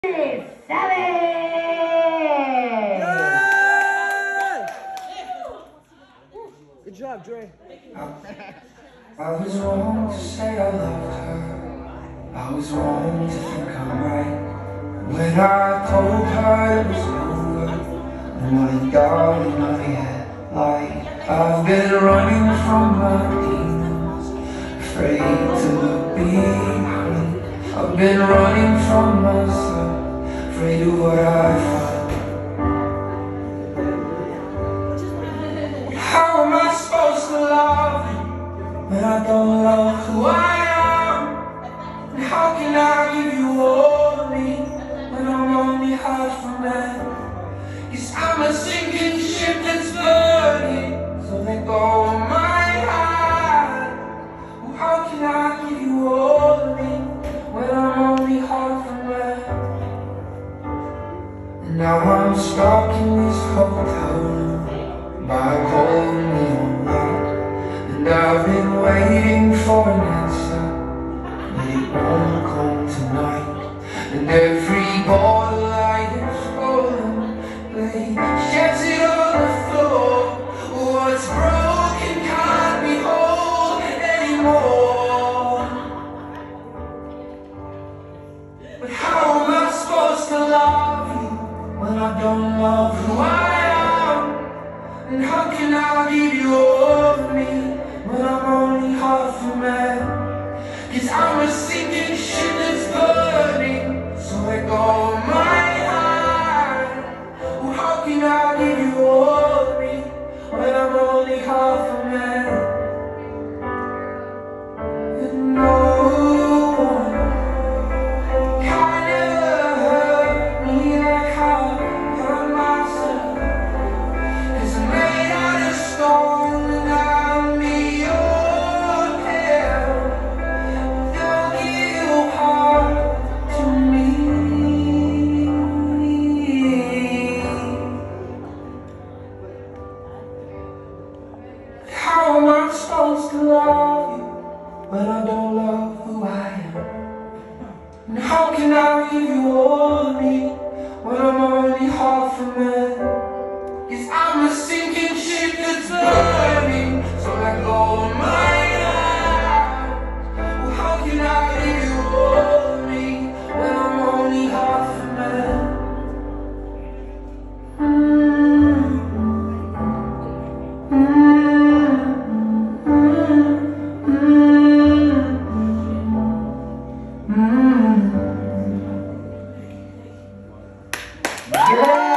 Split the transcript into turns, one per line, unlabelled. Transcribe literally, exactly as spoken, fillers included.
Seven.
Good job, Dre.
I was wrong to say I loved her. I was wrong to think I'm right. When I told her it was over, my darling, I had lied. I've been running from my demons, afraid to look behind. I've been running from myself, afraid of what I find. How am I supposed to love you when I don't love who I am? And how can I give you all of me when I'm only half a man? Yes, I'm a sinking ship that's burning, so let go of my heart. Well, how can I give you all of me when I'm only half a man? And now I'm stuck in this hotel room by a cold neon light, and I've been waiting for an answer, but it won't come tonight. And every bottle I have stolen, they shed it on the floor. What's broken can't be whole anymore. But how am I supposed to love you when I don't love who I am? And how can I give you all of me when I'm only half a man? Cause I'm a sinking ship that's burning, so let go of my heart. Well, how can I give you all of me when I'm only half a man? And no one can ever hurt me like how I hurt myself. Cause I'm made out of stone and I'm beyond hell. Don't give your heart to me. How am I supposed to love you when I don't love who I am? And how can I give you all of me when I'm only half a man? Yes, I'm a sinking ship that's burning, so let go of my heart. Well, how can I give you all of me when I'm only half a man? Mm-hmm. Mm-hmm. Mm-hmm. Yeah.